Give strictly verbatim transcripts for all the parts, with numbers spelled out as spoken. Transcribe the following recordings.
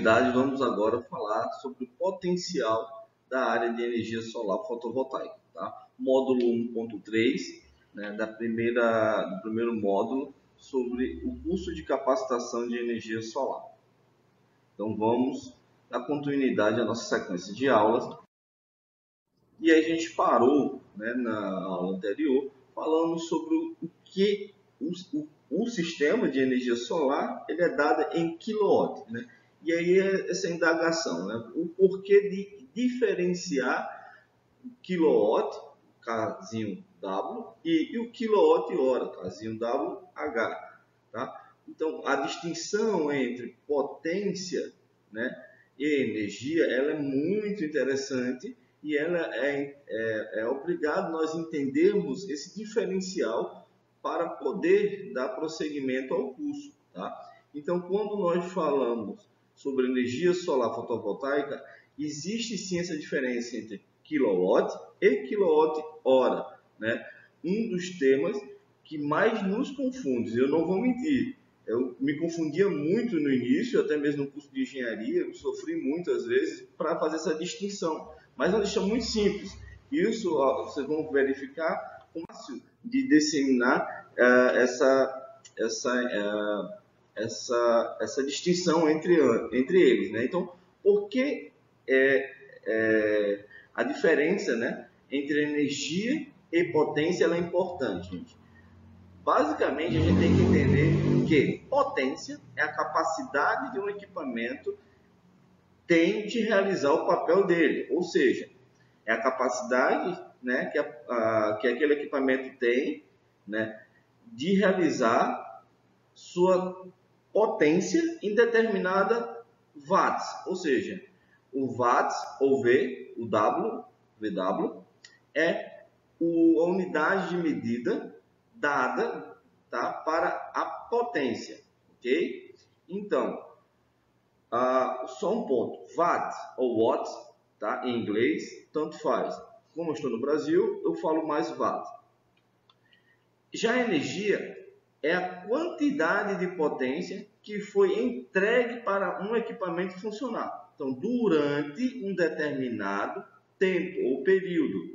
continuidade, vamos agora falar sobre o potencial da área de energia solar fotovoltaica. Tá? Módulo um ponto três, né, da primeira, do primeiro módulo, sobre o curso de capacitação de energia solar. Então vamos dar continuidade à nossa sequência de aulas. E aí a gente parou, né, na aula anterior falando sobre o que o, o, o sistema de energia solar ele é dado em quilowatt, né? E aí essa indagação, né, o porquê de diferenciar o quilowatt, casinho W, e, e o quilowatt-hora, casinho W H, tá? Então a distinção entre potência, né, e energia, ela é muito interessante. E ela é, é, é obrigado nós entendermos esse diferencial para poder dar prosseguimento ao curso. Tá? Então, quando nós falamos sobre energia solar fotovoltaica, existe sim essa diferença entre quilowatt e quilowatt-hora, né? Um dos temas que mais nos confunde, eu não vou mentir, eu me confundia muito no início, até mesmo no curso de engenharia, eu sofri muitas vezes para fazer essa distinção. Mas é uma distinção muito simples. Isso vocês vão verificar o fácil de disseminar uh, essa, essa, uh, essa, essa distinção entre, entre eles. Né? Então, por que é, é, a diferença, né, entre energia e potência ela é importante, gente? Basicamente, a gente tem que entender que potência é a capacidade de um equipamento tem de realizar o papel dele, ou seja, é a capacidade, né, que, a, a, que aquele equipamento tem, né, de realizar sua potência em determinada watts, ou seja, o watts ou V, o W, V W, é o, a unidade de medida dada, tá, para a potência, ok? Então, Uh, só um ponto, watt ou watts, tá? Em inglês, tanto faz. Como eu estou no Brasil, eu falo mais watt. Já a energia é a quantidade de potência que foi entregue para um equipamento funcionar. Então, durante um determinado tempo ou período.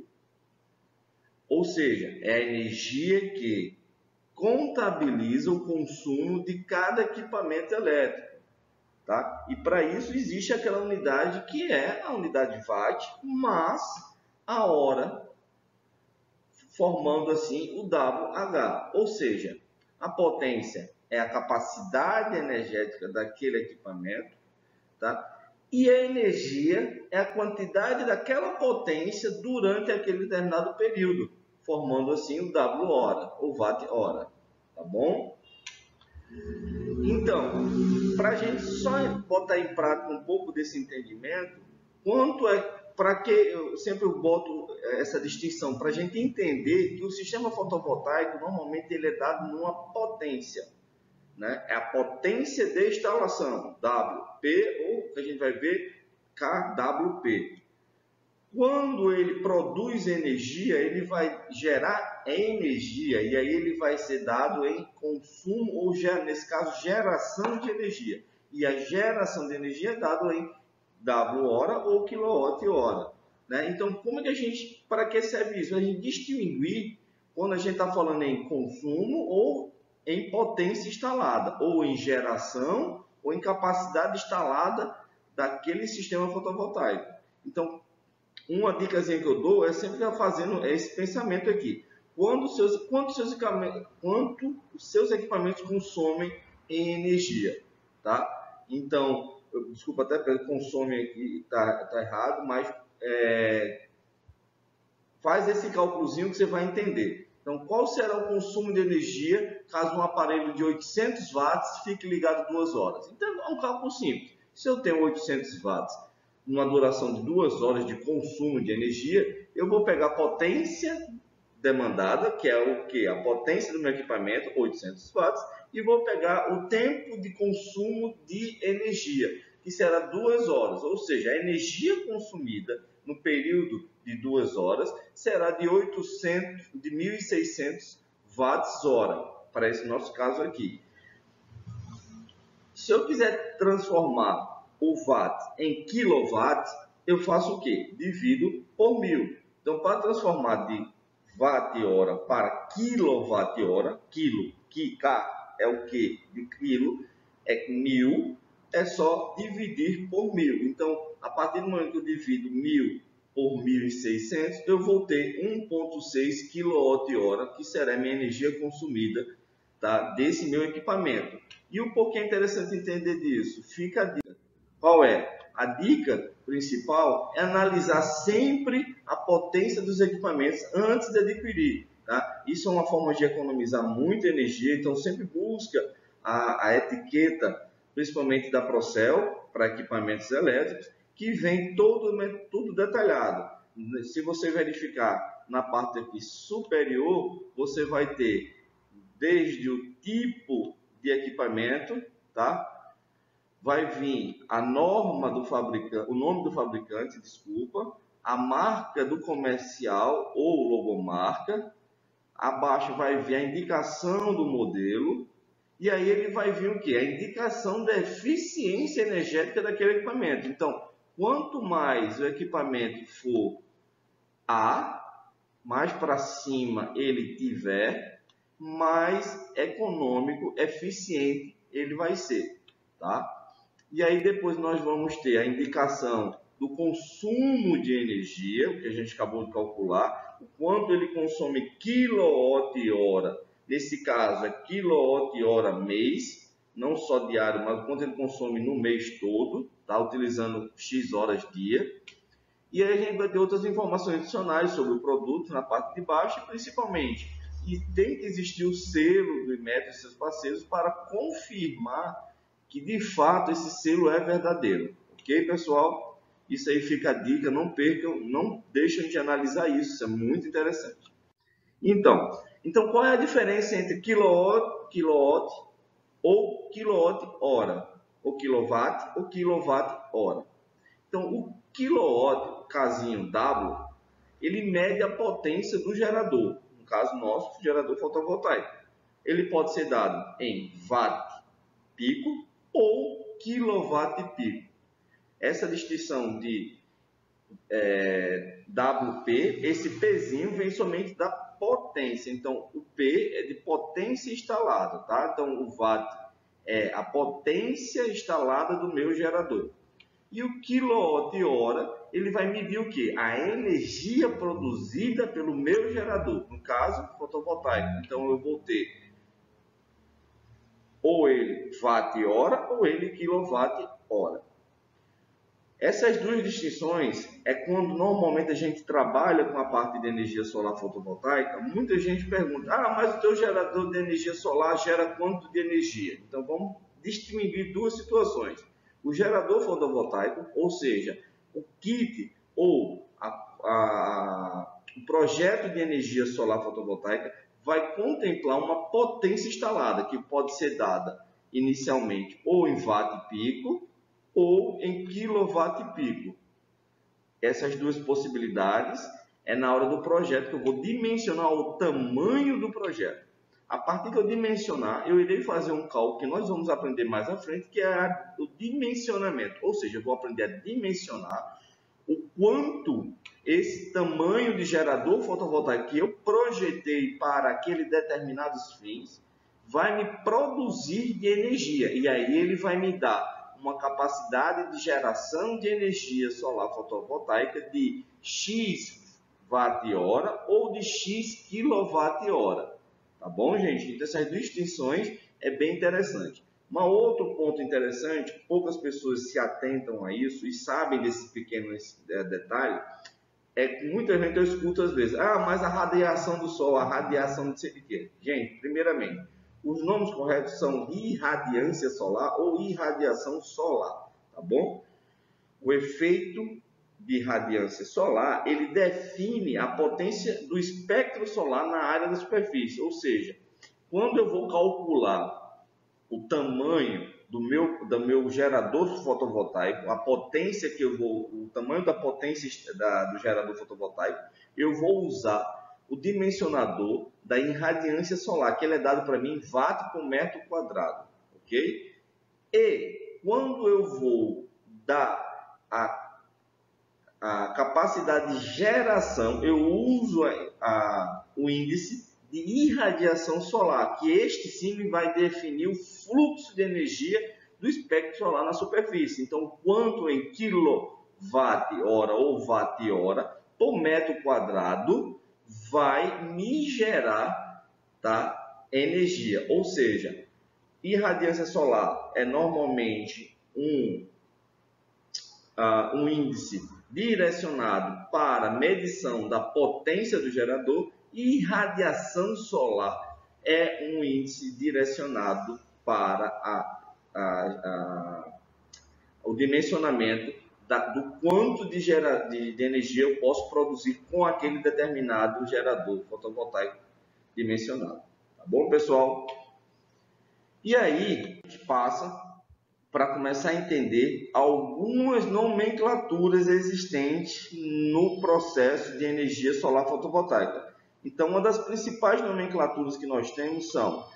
Ou seja, é a energia que contabiliza o consumo de cada equipamento elétrico. Tá? E para isso existe aquela unidade que é a unidade watt, mas a hora, formando assim o W H. Ou seja, a potência é a capacidade energética daquele equipamento, tá? E a energia é a quantidade daquela potência durante aquele determinado período, formando assim o W hora, ou watt hora. Tá bom? Então, para a gente só botar em prática um pouco desse entendimento, quanto é, para que eu sempre boto essa distinção, para a gente entender que o sistema fotovoltaico, normalmente, ele é dado numa potência, né? É a potência de instalação, W P, ou que a gente vai ver, K W P. Quando ele produz energia, ele vai gerar energia, e aí ele vai ser dado em consumo, ou nesse caso, geração de energia. E a geração de energia é dado em W hora ou quilowatt-hora. Né? Então, como é que a gente, para que serve isso? A gente distinguir quando a gente está falando em consumo ou em potência instalada, ou em geração, ou em capacidade instalada daquele sistema fotovoltaico. Então, uma dicasinha que eu dou é sempre fazendo esse pensamento aqui. Quando os seus, quanto, seus equipamentos, quanto os seus equipamentos consomem em energia, tá? Então, eu, desculpa até pelo consome aqui, tá, tá errado, mas é, faz esse cálculozinho que você vai entender. Então, qual será o consumo de energia caso um aparelho de oitocentos watts fique ligado duas horas? Então, é um cálculo simples. Se eu tenho oitocentos watts, numa duração de duas horas de consumo de energia, eu vou pegar a potência demandada, que é o que? A potência do meu equipamento, oitocentos watts, e vou pegar o tempo de consumo de energia, que será duas horas. Ou seja, a energia consumida no período de duas horas será de, oitocentos, de mil e seiscentos watts hora, para esse nosso caso aqui. Se eu quiser transformar o watt em quilowatt, eu faço o quê? Divido por mil. Então, para transformar de watt-hora para quilowatt-hora, quilo, que K é o que de quilo, é mil, é só dividir por mil. Então, a partir do momento que eu divido mil por mil e seiscentos, eu vou ter um vírgula seis quilowatt-hora, que será a minha energia consumida, tá, desse meu equipamento. E o porquê é interessante entender disso? Fica a dica. Qual é? A dica principal é analisar sempre a potência dos equipamentos antes de adquirir. Tá? Isso é uma forma de economizar muita energia, então sempre busca a, a etiqueta, principalmente da Procel, para equipamentos elétricos, que vem todo, tudo detalhado. Se você verificar na parte aqui superior, você vai ter desde o tipo de equipamento, tá? Vai vir a norma do fabricante, o nome do fabricante, desculpa, a marca do comercial ou logomarca, abaixo vai vir a indicação do modelo, e aí ele vai vir o que? A indicação da eficiência energética daquele equipamento. Então, quanto mais o equipamento for A, mais para cima ele tiver, mais econômico, eficiente ele vai ser, tá? E aí depois nós vamos ter a indicação do consumo de energia, o que a gente acabou de calcular, o quanto ele consome quilowatt-hora, nesse caso é quilowatt-hora mês, não só diário, mas o quanto ele consome no mês todo, tá? Utilizando X horas dia. E aí a gente vai ter outras informações adicionais sobre o produto na parte de baixo, e principalmente, e tem que existir o selo do Inmetro e seus parceiros para confirmar que de fato esse selo é verdadeiro. Ok, pessoal? Isso aí fica a dica, não percam, não deixem de analisar isso, isso é muito interessante. Então, então qual é a diferença entre quilowatt, quilowatt ou quilowatt-hora, ou quilowatt ou quilowatt-hora? Então, o quilowatt, casinho W, ele mede a potência do gerador, no caso nosso, gerador fotovoltaico. Ele pode ser dado em watt pico ou quilowatt-pico. Essa distinção de é, W P, esse Pzinho vem somente da potência. Então, o P é de potência instalada, tá? Então, o watt é a potência instalada do meu gerador. E o quilowatt-hora, ele vai medir o quê? A energia produzida pelo meu gerador, no caso, fotovoltaico. Então, eu vou ter ou ele watt-hora ou ele quilowatt-hora. Essas duas distinções é quando normalmente a gente trabalha com a parte de energia solar fotovoltaica. Muita gente pergunta, ah, mas o teu gerador de energia solar gera quanto de energia? Então vamos distinguir duas situações. O gerador fotovoltaico, ou seja, o kit ou a, a, o projeto de energia solar fotovoltaica vai contemplar uma potência instalada, que pode ser dada inicialmente ou em watt-pico ou em quilowatt-pico. Essas duas possibilidades é na hora do projeto que eu vou dimensionar o tamanho do projeto. A partir que eu dimensionar, eu irei fazer um cálculo que nós vamos aprender mais à frente, que é o dimensionamento. Ou seja, eu vou aprender a dimensionar o quanto esse tamanho de gerador fotovoltaico que eu projetei para aqueles determinados fins vai me produzir de energia. E aí ele vai me dar uma capacidade de geração de energia solar fotovoltaica de X watt-hora ou de X quilowatt-hora. Tá bom, gente? Então essas distinções é bem interessante. Um outro ponto interessante, poucas pessoas se atentam a isso e sabem desse pequeno detalhe, é que muita gente eu escuto às vezes, ah, mas a radiação do Sol, a radiação de não sei o quê. Gente, primeiramente, os nomes corretos são irradiância solar ou irradiação solar, tá bom? O efeito de radiância solar, ele define a potência do espectro solar na área da superfície, ou seja, quando eu vou calcular o tamanho do meu, do meu gerador fotovoltaico, a potência que eu vou, o tamanho da potência da, do gerador fotovoltaico, eu vou usar o dimensionador da irradiância solar, que ele é dado para mim em watt por metro quadrado, ok? E quando eu vou dá a, a capacidade de geração, eu uso a, a, o índice de irradiação solar, que este sim vai definir o fluxo de energia do espectro solar na superfície. Então, quanto em quilowatt-hora ou watt-hora por metro quadrado vai me gerar, tá, energia. Ou seja, irradiância solar é normalmente um, uh, um índice direcionado para medição da potência do gerador, e irradiação solar é um índice direcionado para a, a, a, o dimensionamento da, do quanto de, gera, de, de energia eu posso produzir com aquele determinado gerador fotovoltaico dimensionado. Tá bom, pessoal? E aí, a gente passa para começar a entender algumas nomenclaturas existentes no processo de energia solar fotovoltaica. Então, uma das principais nomenclaturas que nós temos são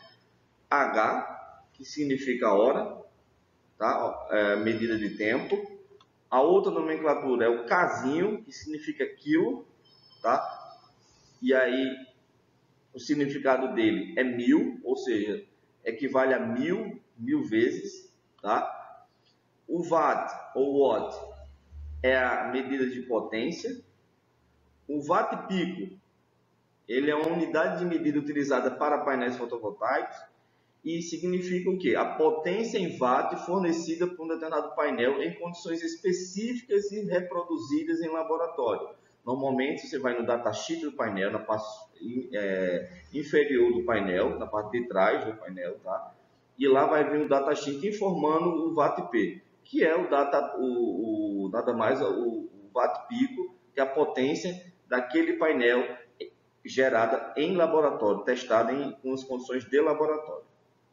H, que significa hora, tá? É, medida de tempo. A outra nomenclatura é o Kzinho, que significa quilo, tá? E aí, o significado dele é mil, ou seja, equivale a mil, mil vezes, tá? O watt ou watt é a medida de potência. O watt pico, ele é uma unidade de medida utilizada para painéis fotovoltaicos e significa o quê? A potência em watt fornecida por um determinado painel em condições específicas e reproduzidas em laboratório. Normalmente você vai no datasheet do painel, na parte é, inferior do painel, na parte de trás do painel, tá? E lá vai vir o datasheet informando o watt-p, que é o data, o, o, nada mais o, o watt-pico, que é a potência daquele painel gerada em laboratório, testada em umas condições de laboratório.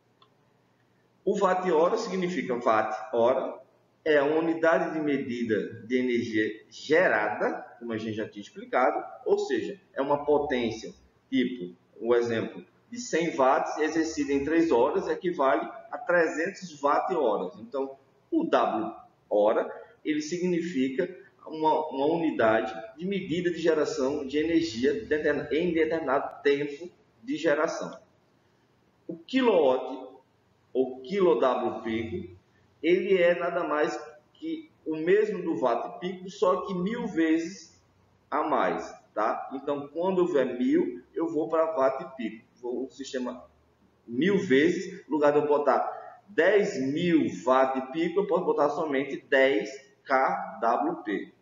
O watt-hora significa watt-hora, é a unidade de medida de energia gerada, como a gente já tinha explicado, ou seja, é uma potência, tipo, o exemplo de cem watts exercida em três horas equivale a trezentos watt-horas. Então, o W-hora, ele significa Uma, uma unidade de medida de geração de energia em determinado tempo de geração. O quilowatt ou quilo-W pico, ele é nada mais que o mesmo do watt pico, só que mil vezes a mais, tá? Então, quando eu ver mil, eu vou para watt pico. Vou o sistema mil vezes, no lugar de eu botar dez mil watt pico, eu posso botar somente dez kWp.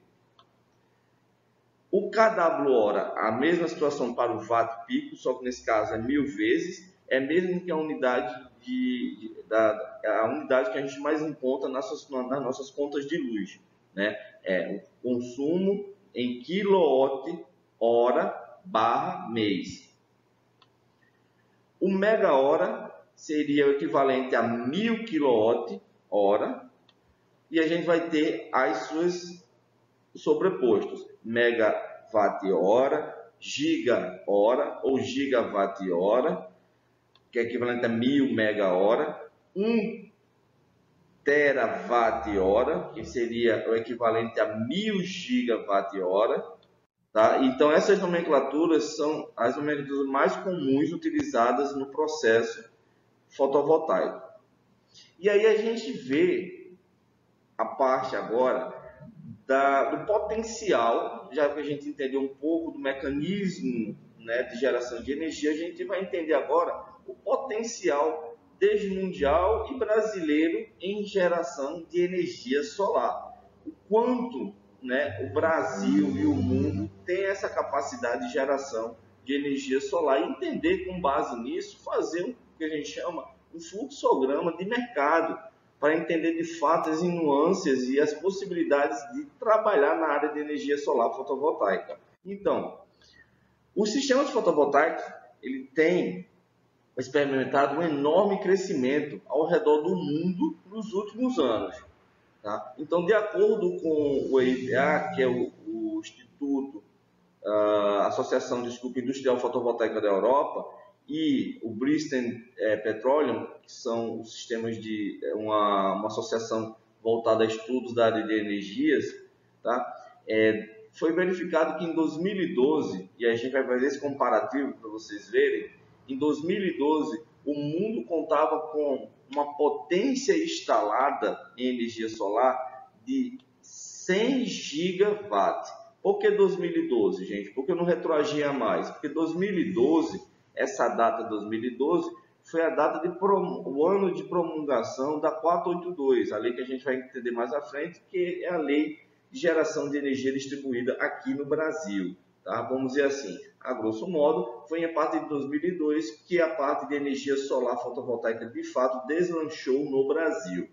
O kWh, a mesma situação para o watt pico, só que nesse caso é mil vezes, é mesmo que a unidade, de, de, da, a unidade que a gente mais encontra nas nossas, nas nossas contas de luz, né? É o consumo em quilowatt-hora barra mês. O mega-hora seria o equivalente a mil quilowatt-hora, e a gente vai ter as suas sobrepostos, megawatt-hora, giga-hora ou gigawatt-hora, que é equivalente a mil mega-hora, um terawatt-hora, que seria o equivalente a mil gigawatt-hora, tá? Então, essas nomenclaturas são as nomenclaturas mais comuns utilizadas no processo fotovoltaico. E aí a gente vê a parte agora Da, do potencial, já que a gente entendeu um pouco do mecanismo, né, de geração de energia, a gente vai entender agora o potencial desmundial e brasileiro em geração de energia solar. O quanto, né, o Brasil e o mundo tem essa capacidade de geração de energia solar e entender, com base nisso, fazer o que a gente chama um fluxograma de mercado, para entender de fato as nuances e as possibilidades de trabalhar na área de energia solar fotovoltaica. Então, o sistema de fotovoltaico ele tem experimentado um enorme crescimento ao redor do mundo nos últimos anos. Tá? Então, de acordo com o E I P A, que é o, o Instituto, a Associação desculpa, Industrial Fotovoltaica da Europa, e o Bristol é, Petroleum, que são os sistemas de uma, uma associação voltado a estudos da área de energias, tá? É, foi verificado que em dois mil e doze, e a gente vai fazer esse comparativo para vocês verem, em dois mil e doze o mundo contava com uma potência instalada em energia solar de cem gigawatts. Por que dois mil e doze, gente? Porque eu não retroagia mais. Porque dois mil e doze, essa data dois mil e doze, foi a data de prom... o ano de promulgação da quatrocentos e oitenta e dois, a lei que a gente vai entender mais à frente, que é a lei de geração de energia distribuída aqui no Brasil. Tá? Vamos dizer assim, a grosso modo, foi a partir de dois mil e dois que a parte de energia solar fotovoltaica de fato deslanchou no Brasil.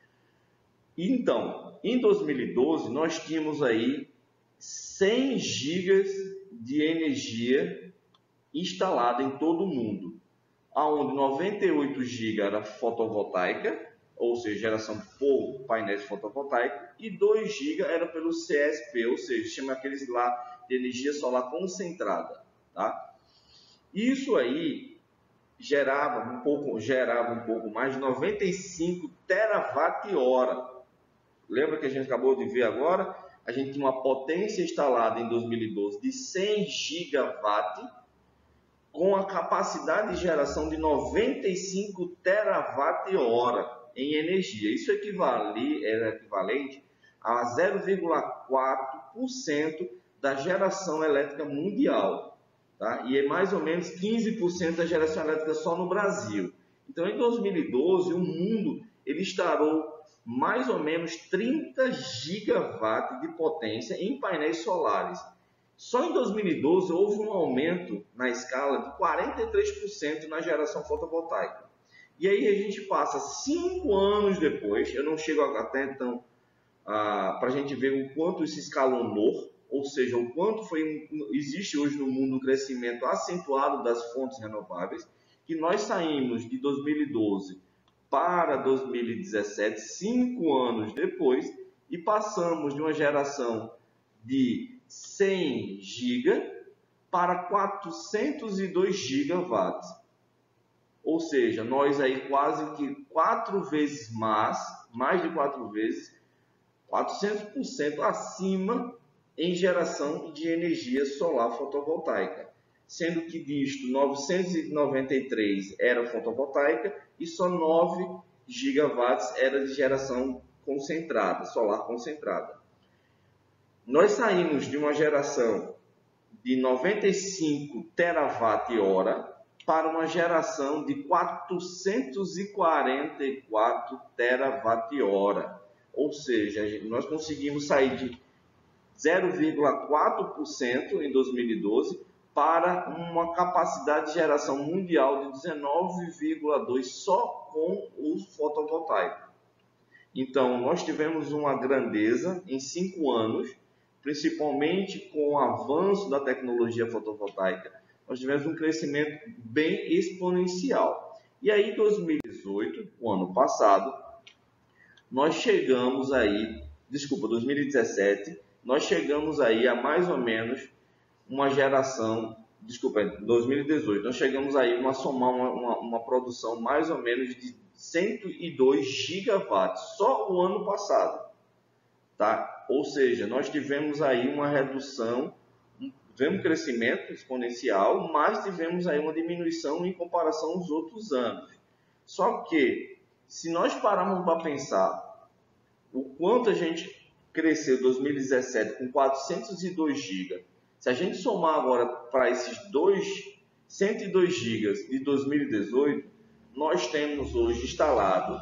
Então, em dois mil e doze, nós tínhamos aí cem gigas de energia instalada em todo o mundo, onde noventa e oito gigas era fotovoltaica, ou seja, geração por painéis fotovoltaicos, e dois gigas era pelo C S P, ou seja, chama aqueles lá de energia solar concentrada. Tá? Isso aí gerava um pouco, gerava um pouco mais de noventa e cinco terawatt-hora. Lembra que a gente acabou de ver agora? A gente tinha uma potência instalada em dois mil e doze de cem gigawatts, com a capacidade de geração de noventa e cinco terawatt-hora em energia. Isso equivale, era equivalente a zero vírgula quatro por cento da geração elétrica mundial. Tá? E é mais ou menos quinze por cento da geração elétrica só no Brasil. Então, em dois mil e doze, o mundo ele instaurou mais ou menos trinta gigawatts de potência em painéis solares. Só em dois mil e doze houve um aumento na escala de quarenta e três por cento na geração fotovoltaica. E aí a gente passa cinco anos depois, eu não chego até então ah, para a gente ver o quanto isso escalonou, ou seja, o quanto foi, existe hoje no mundo um crescimento acentuado das fontes renováveis, que nós saímos de dois mil e doze para dois mil e dezessete, cinco anos depois, e passamos de uma geração de cem gigas para quatrocentos e dois gigawatts. Ou seja, nós aí quase que quatro vezes mais, mais de quatro vezes, quatrocentos por cento acima em geração de energia solar fotovoltaica. Sendo que disto novecentos e noventa e três era fotovoltaica e só nove gigawatts era de geração concentrada, solar concentrada. Nós saímos de uma geração de noventa e cinco terawatt-hora para uma geração de quatrocentos e quarenta e quatro terawatt-hora. Ou seja, nós conseguimos sair de zero vírgula quatro por cento em dois mil e doze para uma capacidade de geração mundial de dezenove vírgula dois por cento só com o fotovoltaico. Então, nós tivemos uma grandeza em cinco anos, principalmente com o avanço da tecnologia fotovoltaica, nós tivemos um crescimento bem exponencial. E aí, em dois mil e dezoito, o ano passado, nós chegamos aí, desculpa, dois mil e dezessete, nós chegamos aí a mais ou menos uma geração, desculpa, dois mil e dezoito, nós chegamos aí a somar uma, uma, uma produção mais ou menos de cento e dois gigawatts, só o ano passado. Tá? Ou seja, nós tivemos aí uma redução, tivemos um crescimento exponencial, mas tivemos aí uma diminuição em comparação aos outros anos. Só que, se nós pararmos para pensar o quanto a gente cresceu em dois mil e dezessete com quatrocentos e dois gigas, se a gente somar agora para esses dois, cento e dois gigas de dois mil e dezoito, nós temos hoje instalado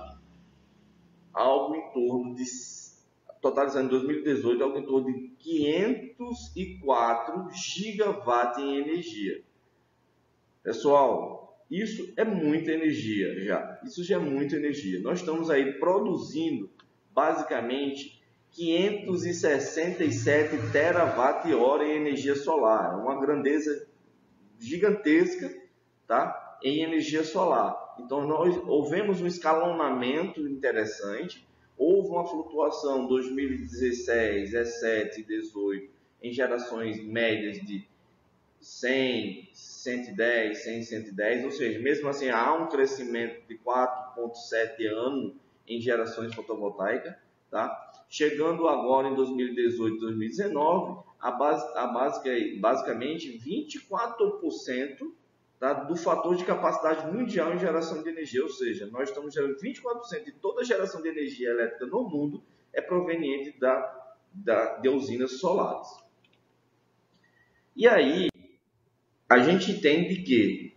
algo em torno de, totalizando em dois mil e dezoito, algo em torno de quinhentos e quatro gigawatts em energia. Pessoal, isso é muita energia já. Isso já é muita energia. Nós estamos aí produzindo, basicamente, quinhentos e sessenta e sete terawatt-hora em energia solar. É uma grandeza gigantesca, tá? Em energia solar. Então, nós houvemos um escalonamento interessante. Houve uma flutuação em dois mil e dezesseis, dezessete e dezoito em gerações médias de cem, cento e dez, cem, cento e dez, ou seja, mesmo assim há um crescimento de quatro vírgula sete ano em gerações fotovoltaicas, tá? Chegando agora em dois mil e dezoito, dois mil e dezenove, a base, a básica, basicamente vinte e quatro por cento, tá, do fator de capacidade mundial em geração de energia, ou seja, nós estamos gerando vinte e quatro por cento de toda a geração de energia elétrica no mundo é proveniente da, da, de usinas solares. E aí, a gente entende que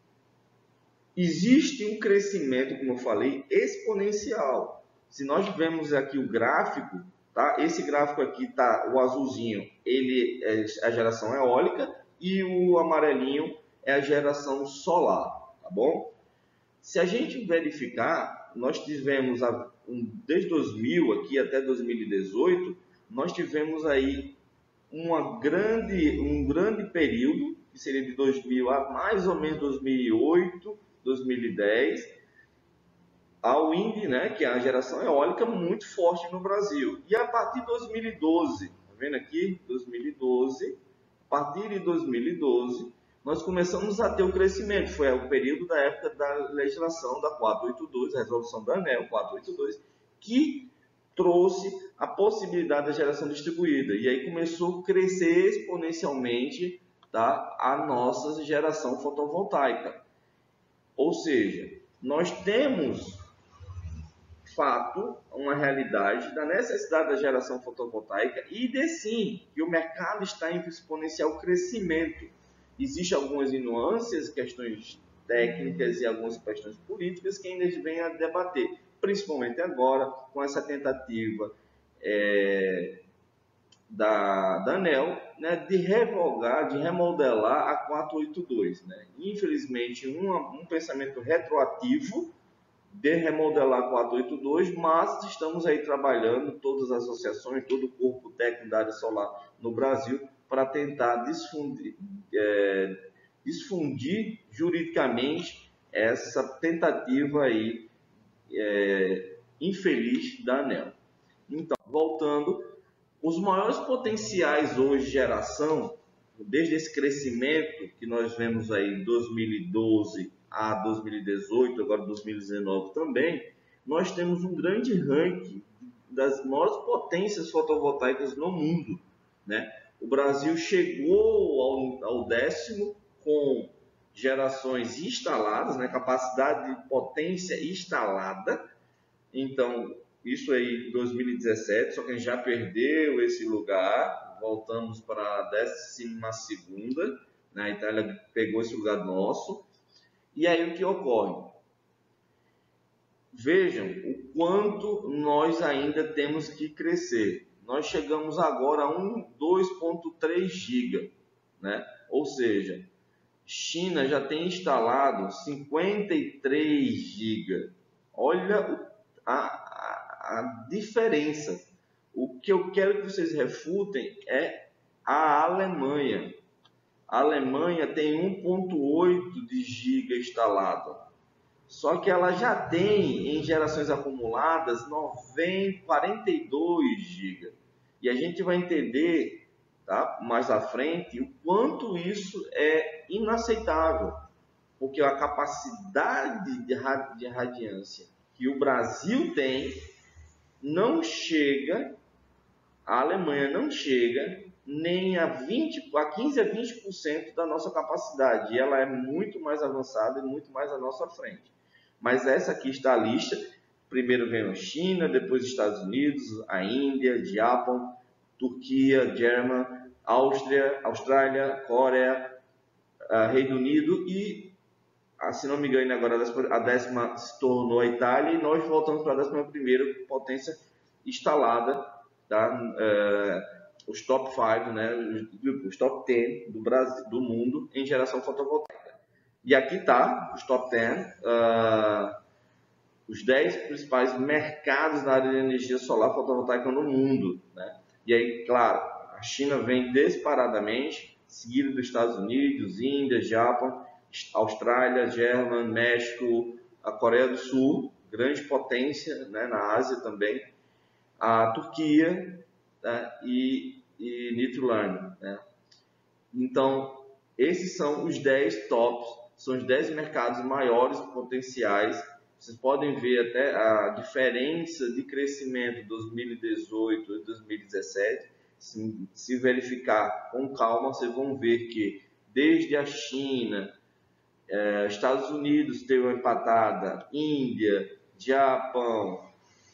existe um crescimento, como eu falei, exponencial. Se nós vemos aqui o gráfico, tá? Esse gráfico aqui tá o azulzinho, ele é a geração eólica e o amarelinho é a geração solar, tá bom? Se a gente verificar, nós tivemos desde dois mil aqui até dois mil e dezoito, nós tivemos aí uma grande, um grande período, que seria de dois mil a mais ou menos dois mil e oito, dois mil e dez, a wind, né, que é a geração eólica muito forte no Brasil. E a partir de dois mil e doze, tá vendo aqui? dois mil e doze, a partir de dois mil e doze, nós começamos a ter o crescimento. Foi o período da época da legislação da quatrocentos e oitenta e dois, a resolução da ANEEL quatrocentos e oitenta e dois, que trouxe a possibilidade da geração distribuída. E aí começou a crescer exponencialmente, tá, a nossa geração fotovoltaica. Ou seja, nós temos fato, uma realidade da necessidade da geração fotovoltaica e de sim, que o mercado está em exponencial crescimento. Existem algumas nuances, questões técnicas e algumas questões políticas que ainda vêm a debater, principalmente agora com essa tentativa é, da, da ANEEL, né, de revogar, de remodelar a quatrocentos e oitenta e dois. Né? Infelizmente, um, um pensamento retroativo de remodelar a quatrocentos e oitenta e dois, mas estamos aí trabalhando, todas as associações, todo o corpo técnico da área solar no Brasil, para tentar desfundir, é, desfundir juridicamente essa tentativa aí, é, infeliz da ANEEL. Então, voltando, os maiores potenciais hoje de geração, desde esse crescimento que nós vemos aí em dois mil e doze a dois mil e dezoito, agora dois mil e dezenove também, nós temos um grande ranking das maiores potências fotovoltaicas no mundo, né? O Brasil chegou ao, ao décimo com gerações instaladas, né? Capacidade de potência instalada. Então, isso aí em dois mil e dezessete, só que a gente já perdeu esse lugar, voltamos para a décima segunda, né? A Itália pegou esse lugar nosso. E aí o que ocorre? Vejam o quanto nós ainda temos que crescer. Nós chegamos agora a dois vírgula três giga, né? Ou seja, China já tem instalado cinquenta e três giga. Olha a, a, a diferença. O que eu quero que vocês refutem é a Alemanha. A Alemanha tem um vírgula oito de giga instalado. Só que ela já tem, em gerações acumuladas, noventa, quarenta e dois gigas. E a gente vai entender, tá, mais à frente o quanto isso é inaceitável. Porque a capacidade de radiância que o Brasil tem não chega, a Alemanha não chega nem a, vinte, a quinze a vinte por cento da nossa capacidade. E ela é muito mais avançada e muito mais à nossa frente. Mas essa aqui está a lista. Primeiro vem a China, depois Estados Unidos, a Índia, Japão, Turquia, German, Áustria, Austrália, Coreia, Reino Unido e, se não me engano, agora a décima se tornou a Itália e nós voltamos para a décima primeira potência instalada, tá? É, os top cinco, né? Os top dez do Brasil, do mundo em geração fotovoltaica. E aqui está os top dez, uh, os dez principais mercados na área de energia solar fotovoltaica no mundo, né? E aí, claro, a China vem disparadamente, seguida dos Estados Unidos, Índia, Japão, Austrália, German, México, a Coreia do Sul, grande potência, né, na Ásia também, a Turquia, tá, e, e Nederlândia, né? Então, esses são os dez tops, são os dez mercados maiores potenciais Vocês podem ver até a diferença de crescimento de dois mil e dezoito e dois mil e dezessete. Se, se verificar com calma, vocês vão ver que desde a China, eh, Estados Unidos teve uma empatada, Índia, Japão,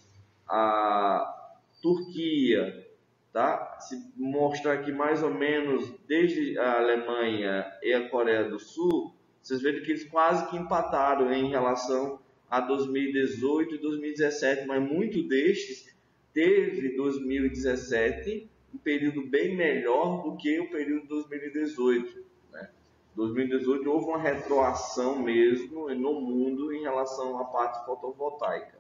a Turquia, tá? Se mostrar aqui mais ou menos desde a Alemanha e a Coreia do Sul, vocês veem que eles quase que empataram em relação a dois mil e dezoito e dois mil e dezessete, mas muito destes teve dois mil e dezessete um período bem melhor do que o período de dois mil e dezoito. Né? dois mil e dezoito houve uma retroação mesmo no mundo em relação à parte fotovoltaica.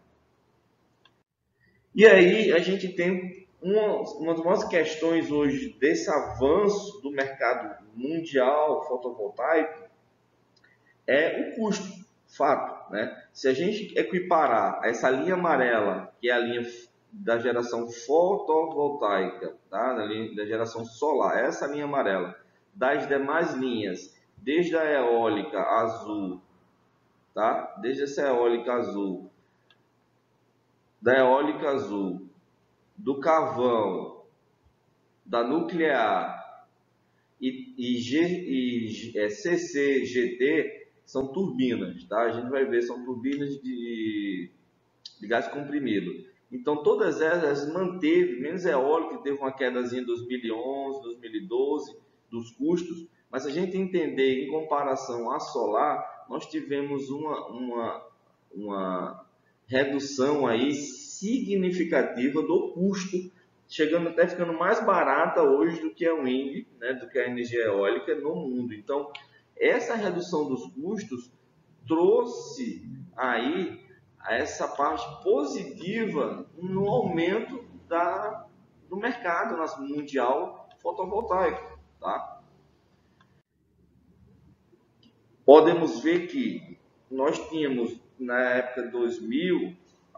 E aí a gente tem uma, uma das maiores questões hoje desse avanço do mercado mundial fotovoltaico é o custo, fato, né? Se a gente equiparar essa linha amarela, que é a linha da geração fotovoltaica, tá? da, linha, da geração solar, essa linha amarela, das demais linhas, desde a eólica azul, tá? Desde essa eólica azul, da eólica azul, do carvão, da nuclear e, e, G, e é, C C G T são turbinas, tá? A gente vai ver, são turbinas de, de gás comprimido. Então, todas elas manteve, menos eólica, que teve uma quedazinha em dois mil e onze, dois mil e doze, dos custos, mas se a gente entender em comparação à solar, nós tivemos uma, uma, uma redução aí significativa do custo, chegando até ficando mais barata hoje do que a wind, né, do que a energia eólica no mundo. Então, essa redução dos custos trouxe aí essa parte positiva no aumento da, do mercado mundial fotovoltaico. Tá? Podemos ver que nós tínhamos, na época de dois mil,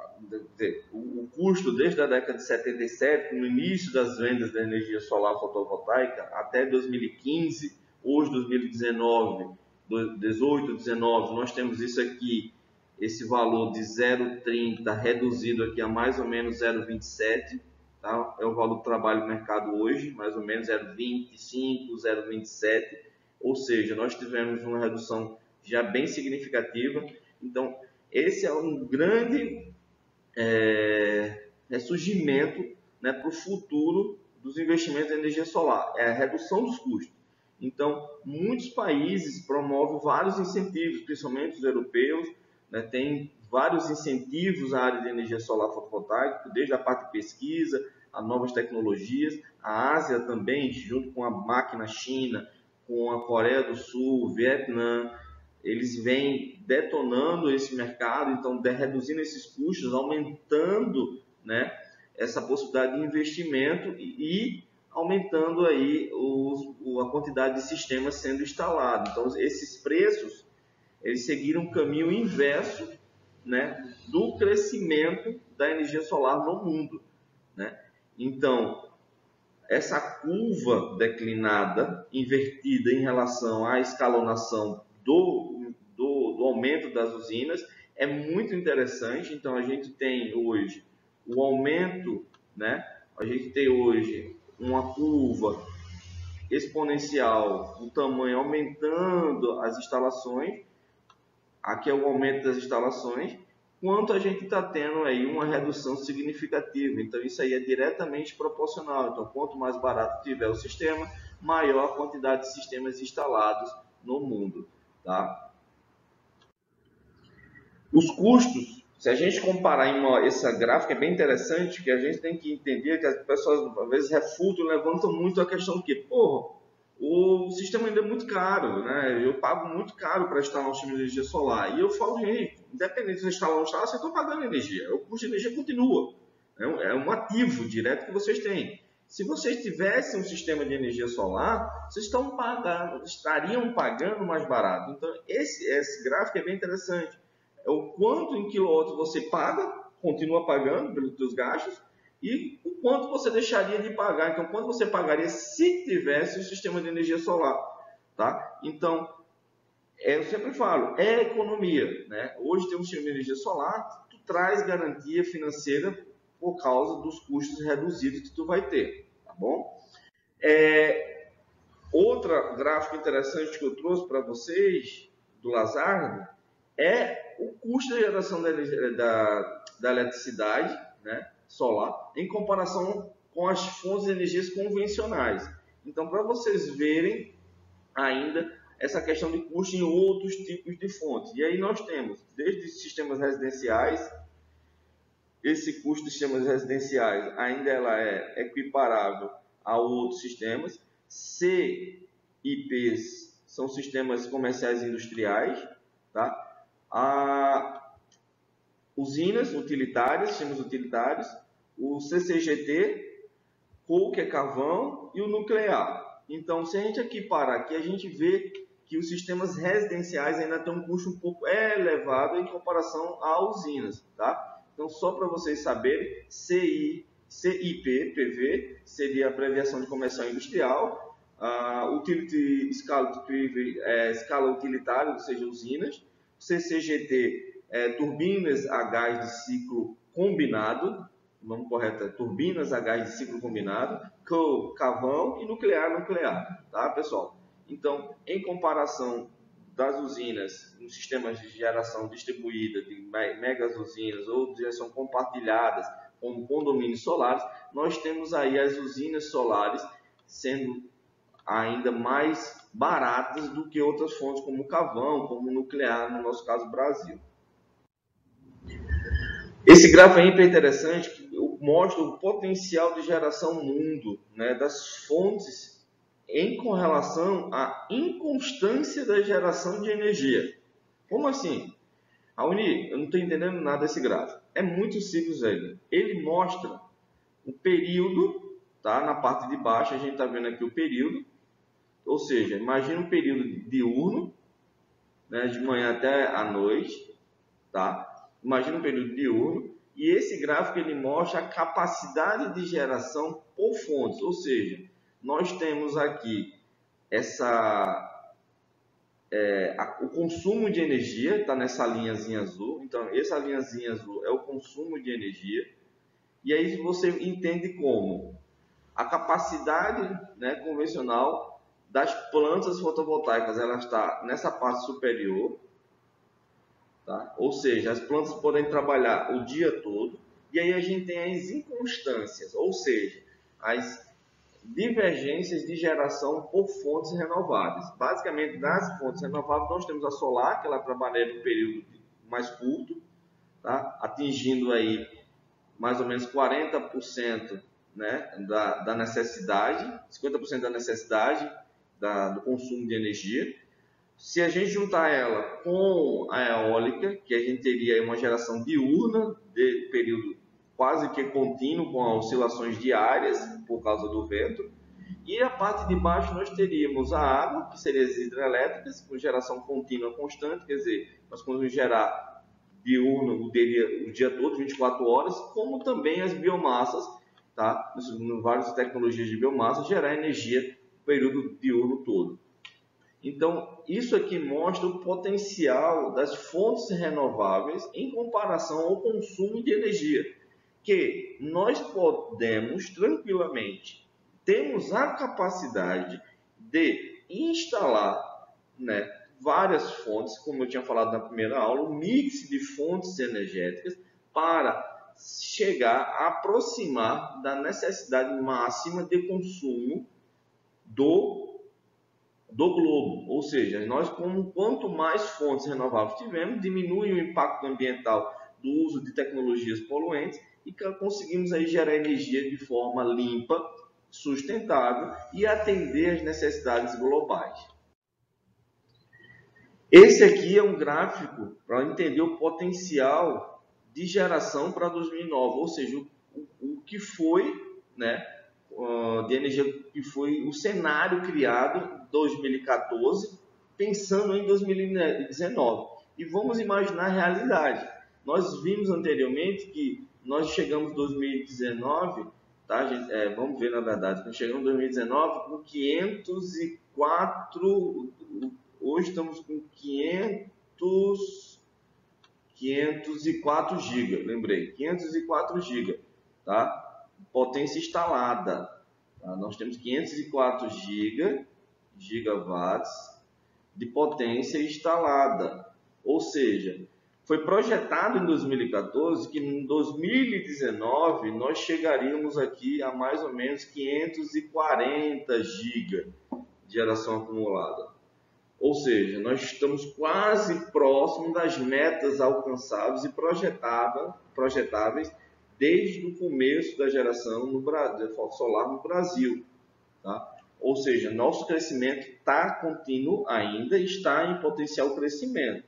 o custo desde a década de setenta e sete, no início das vendas da energia solar fotovoltaica, até dois mil e quinze, hoje dois mil e dezenove, dezoito, dezenove, nós temos isso aqui, esse valor de zero vírgula trinta reduzido aqui a mais ou menos zero vírgula vinte e sete, tá? É o valor do trabalho no mercado hoje, mais ou menos zero vírgula vinte e cinco, zero vírgula vinte e sete, ou seja, nós tivemos uma redução já bem significativa. Então, esse é um grande é, ressurgimento, né, para o futuro dos investimentos em energia solar, é a redução dos custos. Então, muitos países promovem vários incentivos, principalmente os europeus, né, tem vários incentivos à área de energia solar fotovoltaica, desde a parte de pesquisa, a novas tecnologias. A Ásia também, junto com a máquina China, com a Coreia do Sul, Vietnã, eles vêm detonando esse mercado, então de, reduzindo esses custos, aumentando, né, essa possibilidade de investimento e, e aumentando aí os, a quantidade de sistemas sendo instalados. Então, esses preços, eles seguiram um caminho inverso, né, do crescimento da energia solar no mundo. Né? Então, essa curva declinada, invertida em relação à escalonação do, do, do aumento das usinas, é muito interessante. Então, a gente tem hoje o aumento, né? A gente tem hoje uma curva exponencial, o tamanho aumentando as instalações. Aqui é o aumento das instalações, quanto a gente está tendo aí uma redução significativa. Então, isso aí é diretamente proporcional. Então, quanto mais barato tiver o sistema, maior a quantidade de sistemas instalados no mundo. Tá? Os custos, se a gente comparar em uma, essa gráfica, é bem interessante, que a gente tem que entender que as pessoas, às vezes, refutam, levantam muito a questão que, porra, o sistema ainda é muito caro, né? Eu pago muito caro para instalar um sistema de energia solar. E eu falo, gente, independente de instalar ou não instalar, vocês estão pagando energia. O custo de energia continua. É um ativo direto que vocês têm. Se vocês tivessem um sistema de energia solar, vocês estão pagando, estariam pagando mais barato. Então, esse, esse gráfico é bem interessante. É o quanto em quilowatts você paga, continua pagando pelos seus gastos, e o quanto você deixaria de pagar. Então, quanto você pagaria se tivesse um sistema de energia solar. Tá? Então, é, eu sempre falo, é economia, né? Hoje tem um sistema de energia solar, tu traz garantia financeira por causa dos custos reduzidos que tu vai ter, tá bom? É, outra gráfica interessante que eu trouxe para vocês, do Lazard, é o custo de geração da, da, da eletricidade, né, solar, em comparação com as fontes de energias convencionais. Então, para vocês verem ainda essa questão de custo em outros tipos de fontes. E aí nós temos, desde sistemas residenciais, esse custo de sistemas residenciais ainda ela é equiparável a outros sistemas. C I Ps são sistemas comerciais e industriais, tá? A usinas utilitárias, sistemas utilitários, o C C G T, coke é carvão e o nuclear. Então, se a gente equiparar aqui, a gente vê que os sistemas residenciais ainda têm um custo um pouco elevado em comparação a usinas, tá? Então, só para vocês saberem, C I, C I P, P V, seria a abreviação de comercial industrial, a Utility Scale Privé, é, escala utilitária, ou seja, usinas, C C G T, é, turbinas a gás de ciclo combinado, o nome correto é turbinas a gás de ciclo combinado, coal, carvão e nuclear, nuclear, tá, pessoal? Então, em comparação das usinas, nos sistemas de geração distribuída, de megas usinas ou de geração compartilhadas, como condomínios solares, nós temos aí as usinas solares sendo ainda mais baratas do que outras fontes, como o carvão, como o nuclear, no nosso caso, Brasil. Esse gráfico é bem interessante, que mostra o potencial de geração no mundo, né, das fontes em correlação à inconstância da geração de energia. Como assim? Raoni, eu não estou entendendo nada desse gráfico. É muito simples ele. Ele mostra o período, tá? Na parte de baixo a gente está vendo aqui o período, ou seja, imagina um período diurno, né, de manhã até a noite, tá? Imagina um período diurno, e esse gráfico ele mostra a capacidade de geração por fontes, ou seja, nós temos aqui essa, é, a, o consumo de energia, está nessa linhazinha azul. Então, essa linhazinha azul é o consumo de energia. E aí você entende como a capacidade, né, convencional das plantas fotovoltaicas, ela está nessa parte superior. Tá? Ou seja, as plantas podem trabalhar o dia todo. E aí a gente tem as inconstâncias, ou seja, as divergências de geração por fontes renováveis. Basicamente, das fontes renováveis, nós temos a solar, que ela trabalha no período mais curto, tá? Atingindo aí mais ou menos quarenta por cento, né, da, da necessidade, cinquenta por cento da necessidade da, do consumo de energia. Se a gente juntar ela com a eólica, que a gente teria uma geração diurna, de período quase que contínuo, com oscilações diárias por causa do vento. E a parte de baixo nós teríamos a água, que seriam as hidrelétricas, com geração contínua constante, quer dizer, nós conseguimos gerar diurno o dia, o dia todo, vinte e quatro horas, como também as biomassas, tá? Em várias tecnologias de biomassa, gerar energia no período diurno todo. Então, isso aqui mostra o potencial das fontes renováveis em comparação ao consumo de energia, que nós podemos tranquilamente, temos a capacidade de instalar, né, várias fontes, como eu tinha falado na primeira aula, um mix de fontes energéticas para chegar a aproximar da necessidade máxima de consumo do, do globo. Ou seja, nós, como, quanto mais fontes renováveis tivermos, diminui o impacto ambiental do uso de tecnologias poluentes e conseguimos aí gerar energia de forma limpa, sustentável e atender às necessidades globais. Esse aqui é um gráfico para entender o potencial de geração para dois mil e nove, ou seja, o, o, o que foi, né, de energia, que foi o cenário criado em dois mil e quatorze, pensando em dois mil e dezenove. E vamos imaginar a realidade. Nós vimos anteriormente que nós chegamos em dois mil e dezenove, tá, gente? É, vamos ver na verdade, nós chegamos em dois mil e dezenove com quinhentos e quatro hoje estamos com quinhentos, quinhentos e quatro gigas, lembrei, quinhentos e quatro gigas, tá? Potência instalada, tá? Nós temos quinhentos e quatro gigas, gigawatts de potência instalada, ou seja, foi projetado em dois mil e quatorze que em dois mil e dezenove nós chegaríamos aqui a mais ou menos quinhentos e quarenta gigas de geração acumulada. Ou seja, nós estamos quase próximo das metas alcançáveis e projetáveis, projetáveis desde o começo da geração no, de foto solar no Brasil. Tá? Ou seja, nosso crescimento está contínuo ainda, está em potencial crescimento.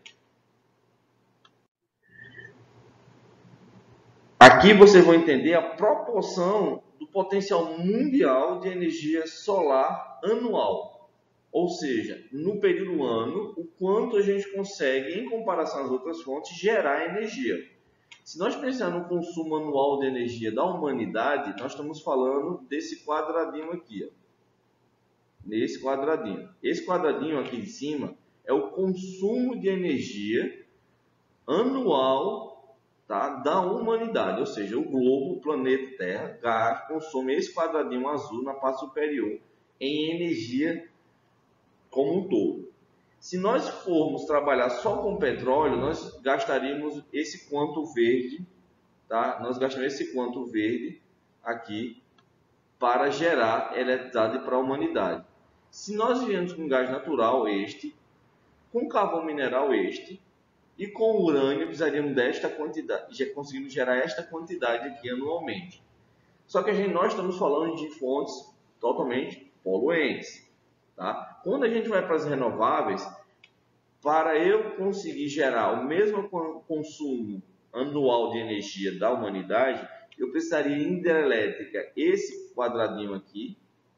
Aqui vocês vão entender a proporção do potencial mundial de energia solar anual. Ou seja, no período ano, o quanto a gente consegue, em comparação às outras fontes, gerar energia. Se nós pensarmos no consumo anual de energia da humanidade, nós estamos falando desse quadradinho aqui, ó. Nesse quadradinho. Esse quadradinho aqui de cima é o consumo de energia anual, tá, da humanidade, ou seja, o globo, o planeta Terra, gás, consome esse quadradinho azul na parte superior em energia como um todo. Se nós formos trabalhar só com petróleo, nós gastaríamos esse quanto verde, tá? Nós gastaríamos esse quanto verde aqui para gerar eletricidade para a humanidade. Se nós viemos com gás natural este, com carvão mineral este e com urânio, precisaríamos desta quantidade, já conseguimos gerar esta quantidade aqui anualmente. Só que a gente, nós estamos falando de fontes totalmente poluentes. Tá? Quando a gente vai para as renováveis, para eu conseguir gerar o mesmo consumo anual de energia da humanidade, eu precisaria de hidrelétrica, esse quadradinho aqui,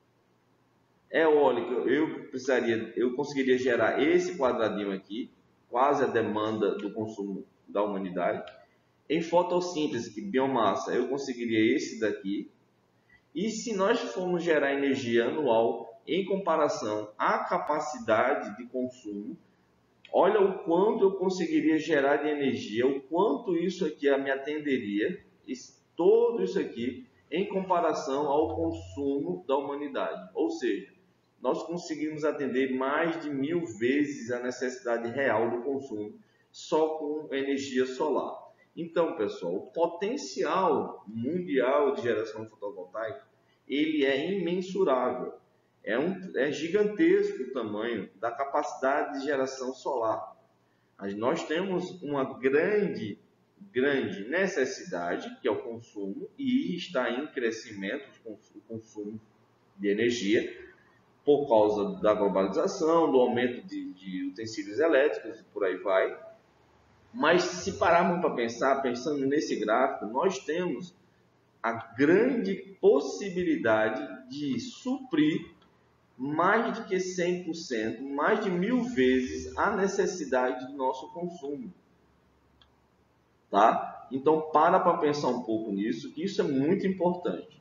eólica, eu precisaria, eu conseguiria gerar esse quadradinho aqui, quase a demanda do consumo da humanidade. Em fotossíntese, que biomassa, eu conseguiria esse daqui. E se nós formos gerar energia anual em comparação à capacidade de consumo, olha o quanto eu conseguiria gerar de energia, o quanto isso aqui me atenderia, todo isso aqui, em comparação ao consumo da humanidade. Ou seja, nós conseguimos atender mais de mil vezes a necessidade real do consumo só com energia solar. Então, pessoal, o potencial mundial de geração fotovoltaica, ele é imensurável. É, um, é gigantesco o tamanho da capacidade de geração solar. Mas nós temos uma grande, grande necessidade, que é o consumo, e está em crescimento o consumo de energia, por causa da globalização, do aumento de, de utensílios elétricos e por aí vai. Mas se pararmos para pensar, pensando nesse gráfico, nós temos a grande possibilidade de suprir mais de que cem por cento, mais de mil vezes a necessidade do nosso consumo. Tá? Então, para para pensar um pouco nisso, que isso é muito importante.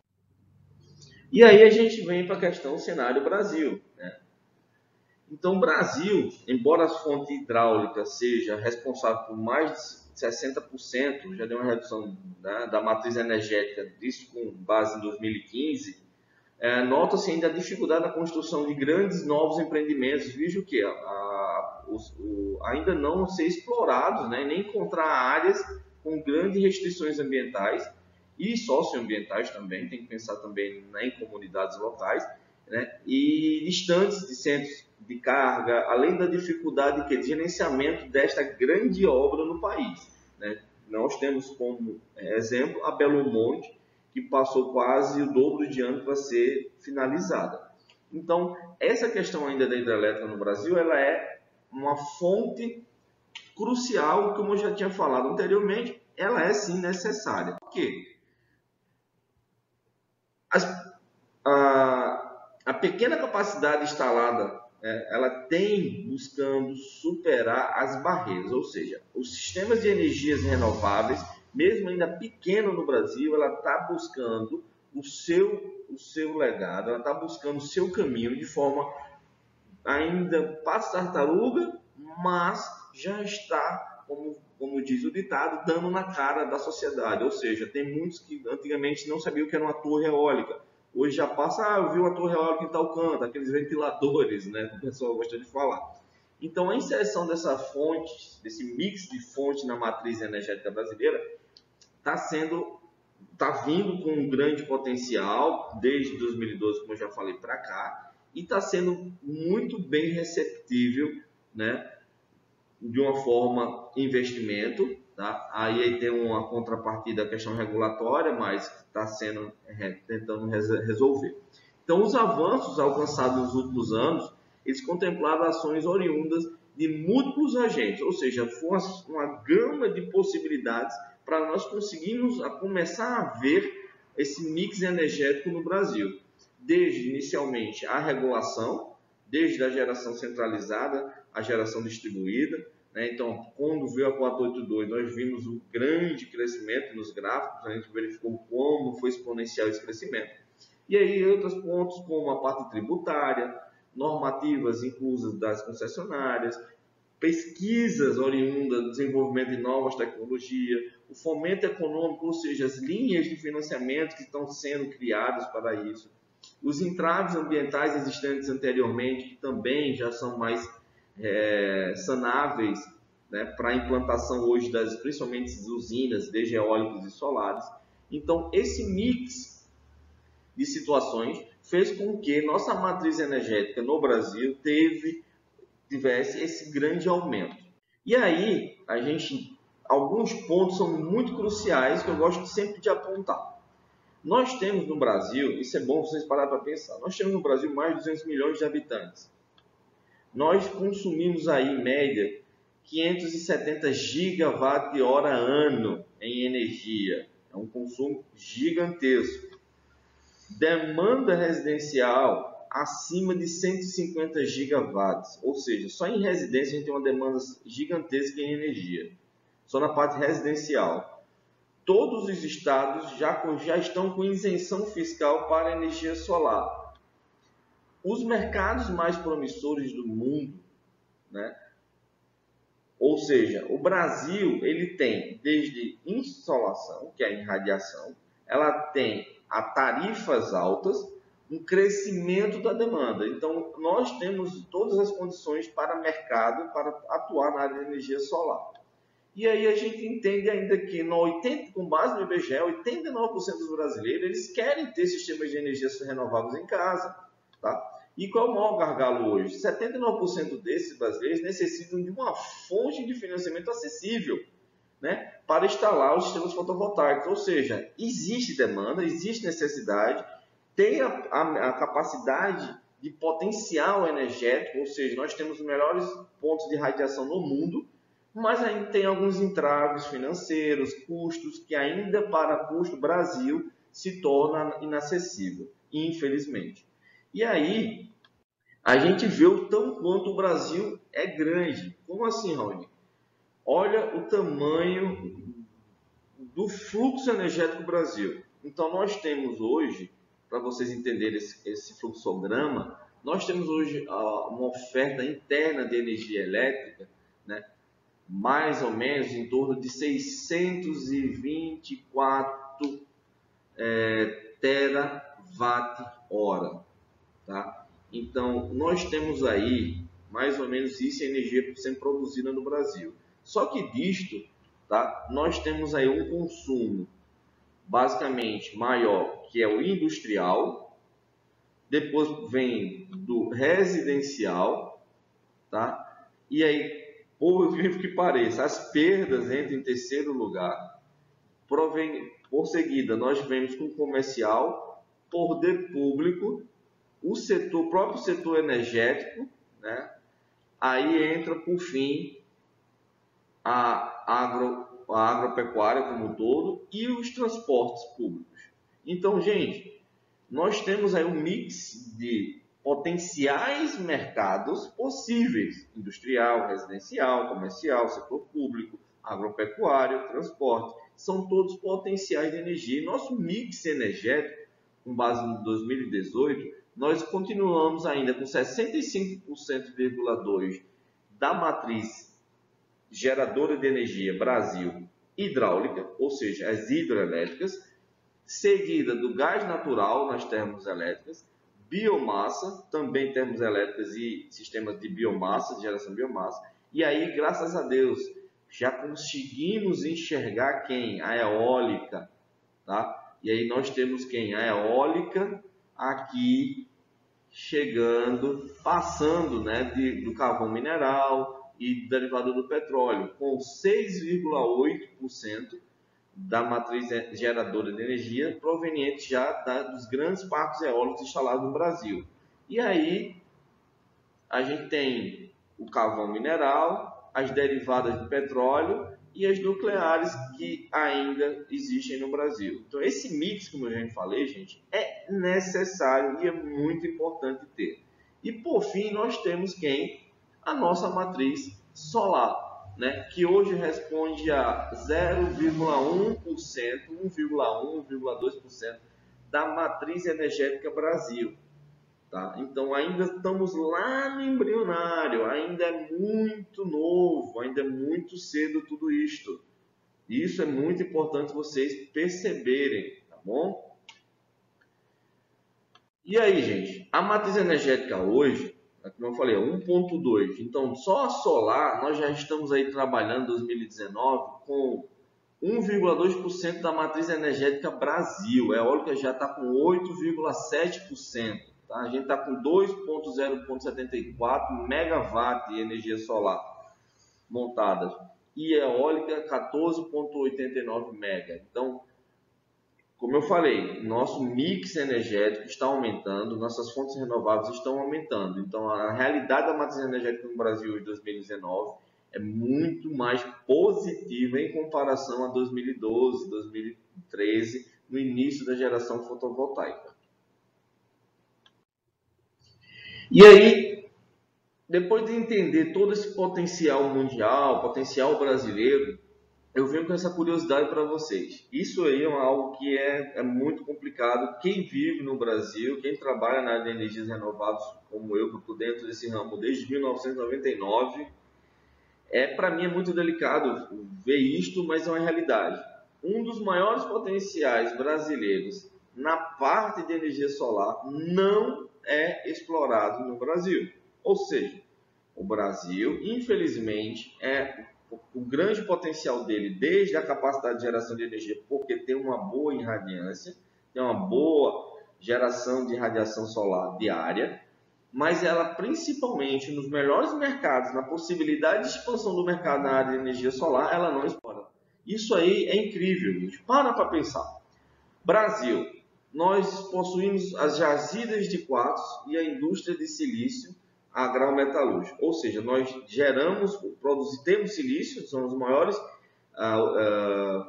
E aí a gente vem para a questão cenário Brasil, né? Então, o Brasil, embora a fonte hidráulica seja responsável por mais de sessenta por cento, já deu uma redução, né, da matriz energética, isso com base em dois mil e quinze, é, nota-se ainda a dificuldade da construção de grandes novos empreendimentos, visto que a, a, os, o, ainda não ser explorados, né, nem encontrar áreas com grandes restrições ambientais e socioambientais também, tem que pensar também, né, em comunidades locais, né, e distantes de centros de carga, além da dificuldade de gerenciamento desta grande obra no país, né. Nós temos como exemplo a Belo Monte, que passou quase o dobro de ano para ser finalizada. Então, essa questão ainda da hidrelétrica no Brasil, ela é uma fonte crucial, como eu já tinha falado anteriormente, ela é sim necessária. Por quê? As, a, a pequena capacidade instalada, é, ela tem buscando superar as barreiras, ou seja, os sistemas de energias renováveis, mesmo ainda pequeno no Brasil, ela está buscando o seu, o seu legado, ela está buscando o seu caminho de forma ainda passa tartaruga, mas já está, como, como diz o ditado, dando na cara da sociedade. Ou seja, tem muitos que antigamente não sabiam o que era uma torre eólica. Hoje já passa, ah, eu vi uma torre eólica em tal canto, aqueles ventiladores, né, que o pessoal gosta de falar. Então, a inserção dessa fonte, desse mix de fonte na matriz energética brasileira, está sendo, está vindo com um grande potencial desde dois mil e doze, como eu já falei, para cá, e está sendo muito bem receptível, né, de uma forma investimento, tá? Aí, aí tem uma contrapartida, a questão regulatória, mas está sendo é, tentando resolver. Então, os avanços alcançados nos últimos anos, eles contemplavam ações oriundas de múltiplos agentes, ou seja, foi uma, uma gama de possibilidades para nós conseguirmos a começar a ver esse mix energético no Brasil. Desde, inicialmente, a regulação, desde a geração centralizada, a geração distribuída, né? Então, quando veio a quatrocentos e oitenta e dois, nós vimos um grande crescimento nos gráficos, a gente verificou como foi exponencial esse crescimento. E aí, outros pontos, como a parte tributária, normativas inclusas das concessionárias, pesquisas oriundas do desenvolvimento de novas tecnologias, o fomento econômico, ou seja, as linhas de financiamento que estão sendo criadas para isso, os entraves ambientais existentes anteriormente, que também já são mais é, sanáveis, né, para a implantação hoje das, principalmente das usinas, desde eólicas e solares. Então, esse mix de situações fez com que nossa matriz energética no Brasil teve, tivesse esse grande aumento. E aí, a gente, alguns pontos são muito cruciais que eu gosto sempre de apontar. Nós temos no Brasil, isso é bom vocês pararem para pensar, nós temos no Brasil mais de duzentos milhões de habitantes. Nós consumimos aí, em média, quinhentos e setenta gigawatt-hora ano em energia. É um consumo gigantesco. Demanda residencial acima de cento e cinquenta gigawatts, ou seja, só em residência a gente tem uma demanda gigantesca em energia, só na parte residencial. Todos os estados já, já estão com isenção fiscal para energia solar. Os mercados mais promissores do mundo, né? Ou seja, o Brasil ele tem desde insolação, que é a irradiação, ela tem a tarifas altas, um crescimento da demanda. Então, nós temos todas as condições para mercado, para atuar na área de energia solar. E aí a gente entende ainda que, no oitenta, com base no I B G E, oitenta e nove por cento dos brasileiros eles querem ter sistemas de energia renováveis em casa. Tá? E qual é o maior gargalo hoje? setenta e nove por cento desses brasileiros necessitam de uma fonte de financiamento acessível, né, para instalar os sistemas fotovoltaicos. Ou seja, existe demanda, existe necessidade, tem a, a, a capacidade de potencial energético, ou seja, nós temos os melhores pontos de radiação no mundo, mas ainda tem alguns entraves financeiros, custos, que ainda para custo Brasil se torna inacessível, infelizmente. E aí, a gente vê o tanto quanto o Brasil é grande. Como assim, Raoni? Olha o tamanho do fluxo energético do Brasil. Então, nós temos hoje, para vocês entenderem esse, esse fluxograma, nós temos hoje uh, uma oferta interna de energia elétrica, né, mais ou menos em torno de seiscentos e vinte e quatro é, terawatt-hora. Tá? Então, nós temos aí mais ou menos isso em energia sendo produzida no Brasil. Só que disto, tá, nós temos aí um consumo basicamente maior, que é o industrial, depois vem do residencial, tá? E aí, por incrível que pareça, as perdas entram em terceiro lugar. Provém, por seguida, nós vemos com o comercial, poder público, o setor, o próprio setor energético, né? Aí entra, por fim, a, agro, a agropecuária como um todo e os transportes públicos. Então, gente, nós temos aí um mix de potenciais mercados possíveis, industrial, residencial, comercial, setor público, agropecuário, transporte, são todos potenciais de energia. E nosso mix energético, com base em dois mil e dezoito, nós continuamos ainda com sessenta e cinco vírgula dois por cento da matriz geradora de energia Brasil hidráulica, ou seja, as hidroelétricas, seguida do gás natural nas termoelétricas, biomassa, também termoelétricas e sistemas de biomassa, de geração de biomassa. E aí, graças a Deus, já conseguimos enxergar quem? A eólica, tá? E aí nós temos quem? A eólica aqui chegando, passando, né, de, do carvão mineral e derivado do petróleo, com seis vírgula oito por cento da matriz geradora de energia proveniente já da, dos grandes parques eólicos instalados no Brasil. E aí a gente tem o carvão mineral, as derivadas de petróleo e as nucleares que ainda existem no Brasil. Então esse mix, como eu já falei, gente, é necessário e é muito importante ter. E por fim nós temos quem? A nossa matriz solar, né, que hoje responde a zero vírgula um por cento, um vírgula um, um vírgula dois por cento da matriz energética Brasil. Tá? Então ainda estamos lá no embrionário, ainda é muito novo, ainda é muito cedo tudo isto. Isso é muito importante vocês perceberem, tá bom? E aí, gente, a matriz energética hoje, como eu falei, é um ponto dois. Então, só a solar, nós já estamos aí trabalhando em dois mil e dezenove com um vírgula dois por cento da matriz energética Brasil. A eólica já está com oito vírgula sete por cento. Tá? A gente está com dois vírgula zero setenta e quatro megawatt de energia solar montadas. E eólica, quatorze vírgula oitenta e nove mega. Então, como eu falei, nosso mix energético está aumentando, nossas fontes renováveis estão aumentando. Então, a realidade da matriz energética no Brasil em dois mil e dezenove é muito mais positiva em comparação a dois mil e doze, dois mil e treze, no início da geração fotovoltaica. E aí, depois de entender todo esse potencial mundial, potencial brasileiro, eu venho com essa curiosidade para vocês. Isso aí é algo que é, é muito complicado. Quem vive no Brasil, quem trabalha na área de energias renováveis, como eu, que estou dentro desse ramo desde mil novecentos e noventa e nove, é, para mim é muito delicado ver isto, mas é uma realidade. Um dos maiores potenciais brasileiros na parte de energia solar não é explorado no Brasil. Ou seja, o Brasil, infelizmente, é o grande potencial dele, desde a capacidade de geração de energia, porque tem uma boa irradiância, tem uma boa geração de radiação solar diária, mas ela principalmente nos melhores mercados, na possibilidade de expansão do mercado na área de energia solar, ela não explora. Isso aí é incrível, gente. Para para pensar. Brasil, nós possuímos as jazidas de quartzo e a indústria de silício a grau metalúrgico, ou seja, nós geramos, produzimos, temos silício, são os maiores uh, uh,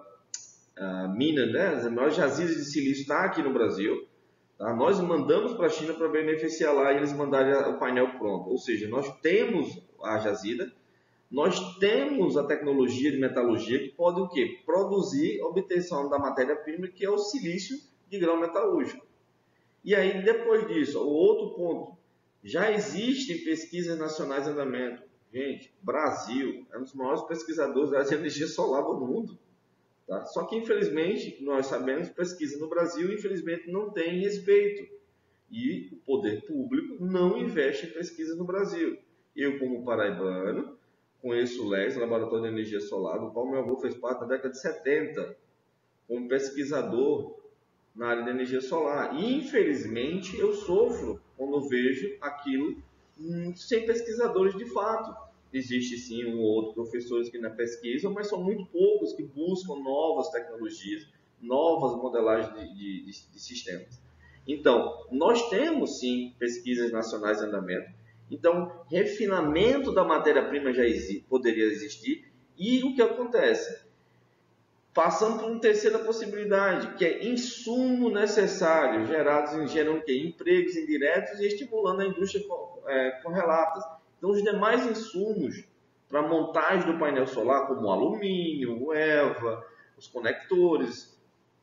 uh, minas, né? As maiores jazidas de silício estão aqui no Brasil, tá? Nós mandamos para a China para beneficiar lá e eles mandarem o painel pronto, ou seja, nós temos a jazida, nós temos a tecnologia de metalurgia que pode o quê? Produzir a obtenção da matéria-prima, que é o silício de grau metalúrgico. E aí, depois disso, o outro ponto, já existem pesquisas nacionais em andamento. Gente, Brasil é um dos maiores pesquisadores da energia solar do mundo. Tá? Só que, infelizmente, nós sabemos, pesquisa no Brasil, infelizmente, não tem respeito. E o poder público não investe em pesquisa no Brasil. Eu, como paraibano, conheço o L E S, Laboratório de Energia Solar, do qual meu avô fez parte na década de setenta, como pesquisador na área de energia solar. E, infelizmente, eu sofro quando vejo aquilo hum, sem pesquisadores de fato. Existe sim um ou outro professores que na pesquisam, mas são muito poucos que buscam novas tecnologias, novas modelagens de, de, de, de sistemas. Então, nós temos sim pesquisas nacionais em andamento. Então, refinamento da matéria-prima já existe, poderia existir. E o que acontece? Passando por uma terceira possibilidade, que é insumo necessário, gerados, gerando que? Empregos indiretos e estimulando a indústria é, correlatas. Então, os demais insumos para montagem do painel solar, como o alumínio, o EVA, os conectores,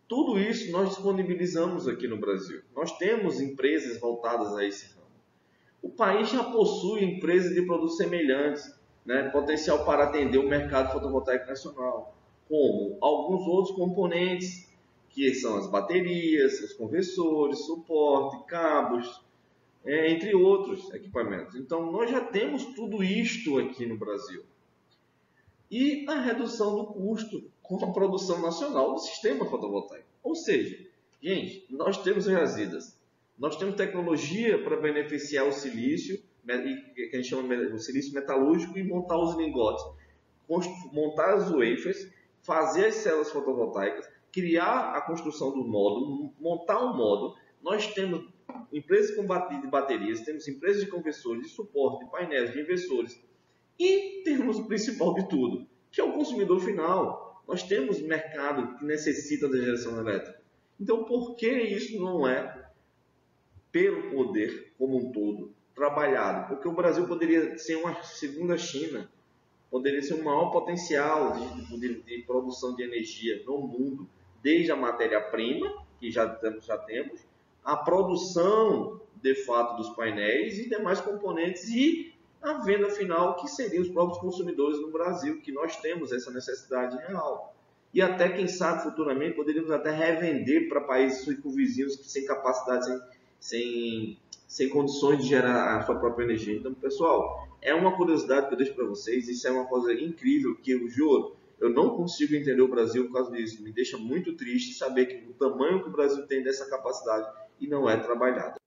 Tudo isso nós disponibilizamos aqui no Brasil. Nós temos empresas voltadas a esse ramo. O país já possui empresas de produtos semelhantes, né, potencial para atender o mercado fotovoltaico nacional, como alguns outros componentes, que são as baterias, os conversores, suporte, cabos, é, entre outros equipamentos. Então, nós já temos tudo isto aqui no Brasil. E a redução do custo com a produção nacional do sistema fotovoltaico. Ou seja, gente, nós temos jazidas, nós temos tecnologia para beneficiar o silício, que a gente chama de silício metalúrgico, e montar os lingotes, montar as wafers, fazer as células fotovoltaicas, criar a construção do módulo, montar um módulo. Nós temos empresas de baterias, temos empresas de conversores, de suporte, de painéis, de inversores, e temos o principal de tudo, que é o consumidor final. Nós temos mercado que necessita da geração elétrica. Então, por que isso não é, pelo poder como um todo, trabalhado? Porque o Brasil poderia ser uma segunda China, poderia ser o maior potencial de, de, de produção de energia no mundo, desde a matéria-prima, que já temos, já temos, a produção, de fato, dos painéis e demais componentes, e a venda final, que seriam os próprios consumidores no Brasil, que nós temos essa necessidade real. E até, quem sabe, futuramente, poderíamos até revender para países circunvizinhos que sem capacidade, sem, sem, sem condições de gerar a sua própria energia. Então, pessoal, é uma curiosidade que eu deixo para vocês, isso é uma coisa incrível, que eu juro, eu não consigo entender o Brasil por causa disso. Me deixa muito triste saber que o tamanho que o Brasil tem dessa capacidade e não é trabalhado.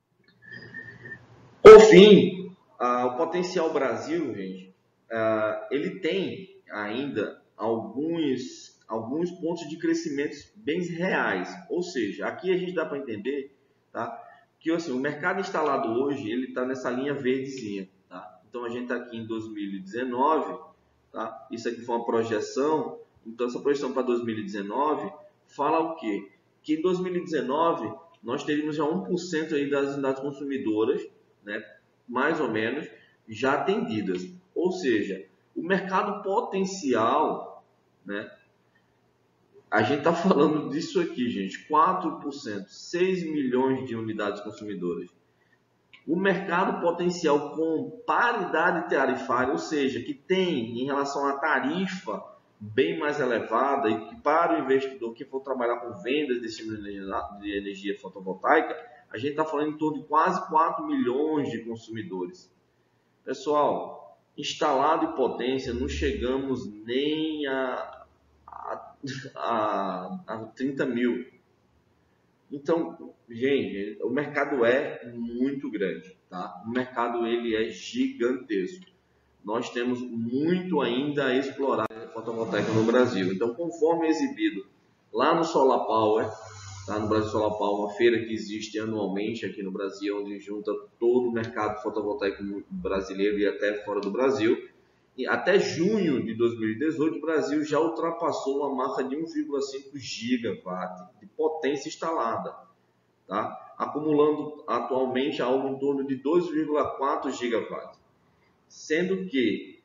Por fim, ah, o potencial Brasil, gente, ah, ele tem ainda alguns, alguns pontos de crescimento bem reais. Ou seja, aqui a gente dá para entender, tá, que assim, o mercado instalado hoje ele está nessa linha verdezinha. Tá? Então a gente está aqui em dois mil e dezenove, tá? Isso aqui foi uma projeção. Então essa projeção para dois mil e dezenove fala o quê? Que em dois mil e dezenove nós teríamos já um por cento aí das unidades consumidoras, né, mais ou menos, já atendidas. Ou seja, o mercado potencial, né, a gente está falando disso aqui, gente, quatro por cento, seis milhões de unidades consumidoras. O mercado potencial com paridade tarifária, ou seja, que tem em relação à tarifa bem mais elevada e que para o investidor que for trabalhar com vendas desse tipo de energia fotovoltaica, a gente está falando em torno de quase quatro milhões de consumidores. Pessoal, instalado em potência, não chegamos nem a, a, a, a trinta mil. Então, gente, o mercado é muito grande, tá? O mercado ele é gigantesco. Nós temos muito ainda a explorar a fotovoltaica no Brasil. Então, conforme exibido lá no Solar Power, tá? No Brasil Solar Power, uma feira que existe anualmente aqui no Brasil, onde junta todo o mercado fotovoltaico brasileiro e até fora do Brasil. E até junho de dois mil e dezoito, o Brasil já ultrapassou uma marca de um vírgula cinco gigawatt de potência instalada, tá? Acumulando atualmente algo em torno de dois vírgula quatro gigawatts. Sendo que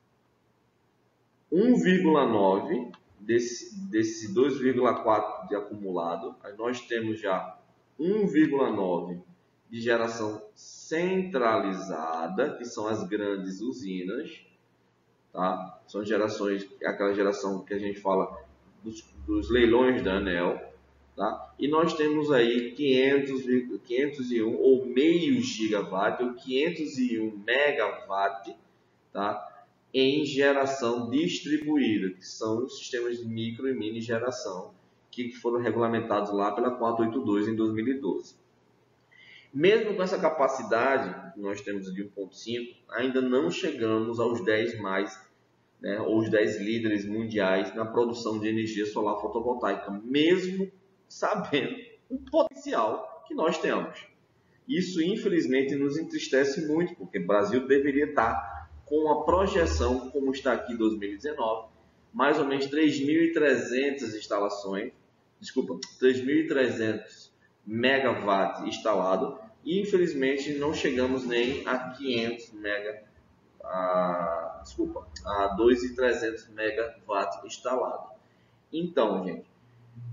um vírgula nove desse, desse dois vírgula quatro de acumulado, nós temos já um vírgula nove de geração centralizada, que são as grandes usinas, tá? São gerações, aquela geração que a gente fala dos, dos leilões da ANEEL, tá? E nós temos aí quinhentos, quinhentos e um ou meio gigawatt ou quinhentos e um megawatt, tá? Em geração distribuída, que são os sistemas de micro e mini geração, que foram regulamentados lá pela quatrocentos e oitenta e dois em dois mil e doze. Mesmo com essa capacidade que nós temos de um ponto cinco, ainda não chegamos aos dez mais, né, ou os dez líderes mundiais na produção de energia solar fotovoltaica, mesmo sabendo o potencial que nós temos. Isso, infelizmente, nos entristece muito, porque o Brasil deveria estar com a projeção, como está aqui em dois mil e dezenove, mais ou menos três mil e trezentas instalações, desculpa, três mil e trezentos megawatts instalado, e infelizmente não chegamos nem a quinhentos mega, a, desculpa, a dois mil e trezentos megawatts instalado. Então, gente,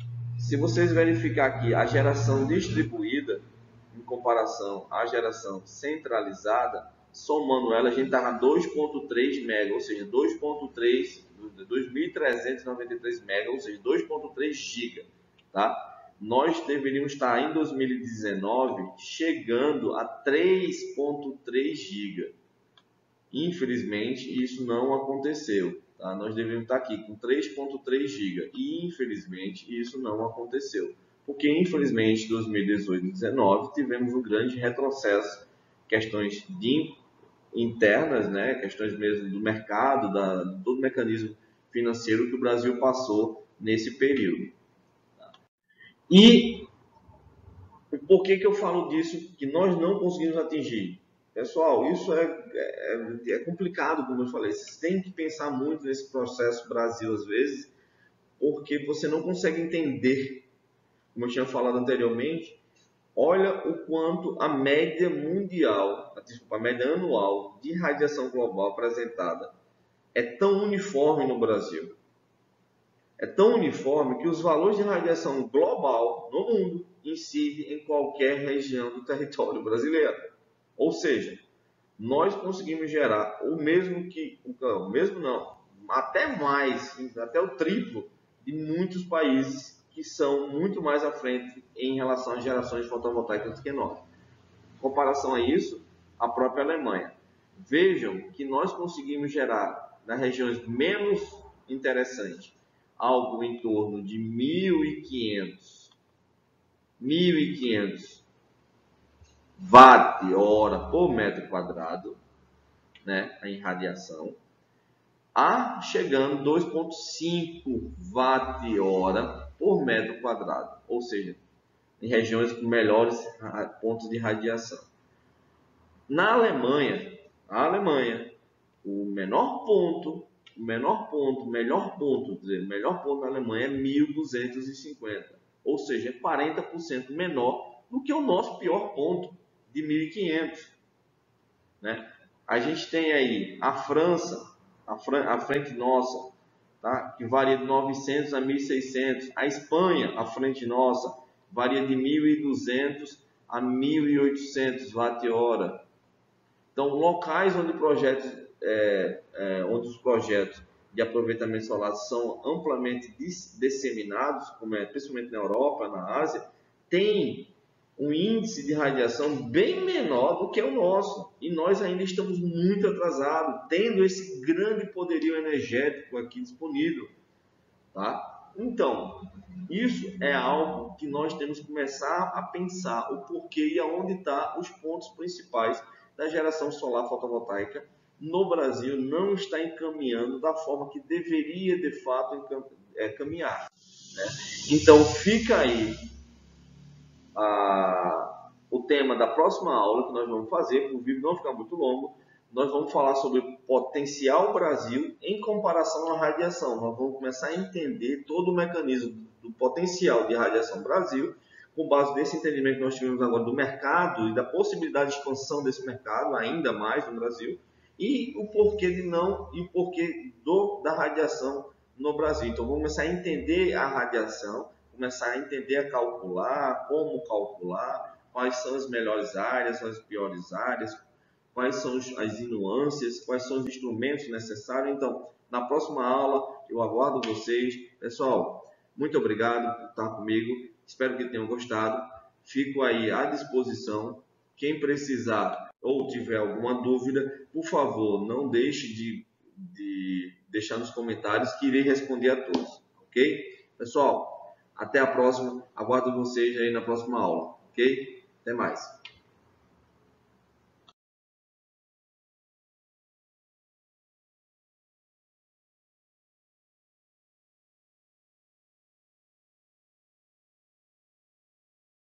Se vocês verificar aqui a geração distribuída em comparação à geração centralizada, somando ela, a gente está na dois ponto três mega, ou seja, dois ponto três, dois mil trezentos e noventa e três mega, ou seja, dois ponto três giga, tá? Nós deveríamos estar em dois mil e dezenove chegando a três ponto três giga. Infelizmente, isso não aconteceu. Tá? Nós deveríamos estar aqui com três ponto três giga e infelizmente isso não aconteceu. Porque infelizmente em dois mil e dezoito e dois mil e dezenove tivemos um grande retrocesso, questões de internas, né? Questões mesmo do mercado, da, de todo o mecanismo financeiro que o Brasil passou nesse período. Tá? E por que que eu falo disso que nós não conseguimos atingir? Pessoal, isso é, é, é complicado, como eu falei. Vocês têm que pensar muito nesse processo Brasil, às vezes, porque você não consegue entender, como eu tinha falado anteriormente, olha o quanto a média mundial, desculpa, a média anual de radiação global apresentada é tão uniforme no Brasil. É tão uniforme que os valores de radiação global no mundo incidem em qualquer região do território brasileiro. Ou seja, nós conseguimos gerar o mesmo que, o mesmo não, até mais, até o triplo de muitos países que são muito mais à frente em relação às gerações fotovoltaicas do que nós. Em comparação a isso, a própria Alemanha. Vejam que nós conseguimos gerar nas regiões menos interessantes algo em torno de mil e quinhentos watt-hora por metro quadrado, né, em radiação, a chegando dois ponto cinco watt-hora por metro quadrado, ou seja, em regiões com melhores pontos de radiação. Na Alemanha, a Alemanha, o menor ponto, o menor ponto, melhor ponto, dizer, o melhor ponto da Alemanha é mil duzentos e cinquenta, ou seja, é quarenta por cento menor do que o nosso pior ponto de mil e quinhentos, né? A gente tem aí a França, a, Fran a frente nossa, tá? Que varia de novecentos a mil e seiscentos. A Espanha, a frente nossa, varia de mil e duzentos a mil e oitocentos watt-hora. Então, locais onde, projetos, é, é, onde os projetos de aproveitamento solar são amplamente disseminados, como é, principalmente na Europa, na Ásia, tem um índice de radiação bem menor do que o nosso. E nós ainda estamos muito atrasados, tendo esse grande poderio energético aqui disponível. Tá? Então, isso é algo que nós temos que começar a pensar o porquê e aonde estão os pontos principais da geração solar fotovoltaica no Brasil não está encaminhando da forma que deveria, de fato, caminhar. Né? Então, fica aí a, o tema da próxima aula que nós vamos fazer, para o vídeo não ficar muito longo. Nós vamos falar sobre o potencial Brasil em comparação à radiação. Nós vamos começar a entender todo o mecanismo do potencial de radiação Brasil, com base nesse entendimento que nós tivemos agora do mercado e da possibilidade de expansão desse mercado ainda mais no Brasil, e o porquê de não e o porquê do, da radiação no Brasil. Então vamos começar a entender a radiação, começar a entender a calcular, como calcular, quais são as melhores áreas, as piores áreas, quais são as nuances, quais são os instrumentos necessários. Então, na próxima aula, eu aguardo vocês. Pessoal, muito obrigado por estar comigo. Espero que tenham gostado. Fico aí à disposição. Quem precisar ou tiver alguma dúvida, por favor, não deixe de, de deixar nos comentários que irei responder a todos. Ok? Pessoal, até a próxima. Aguardo vocês aí na próxima aula. Ok? Até mais.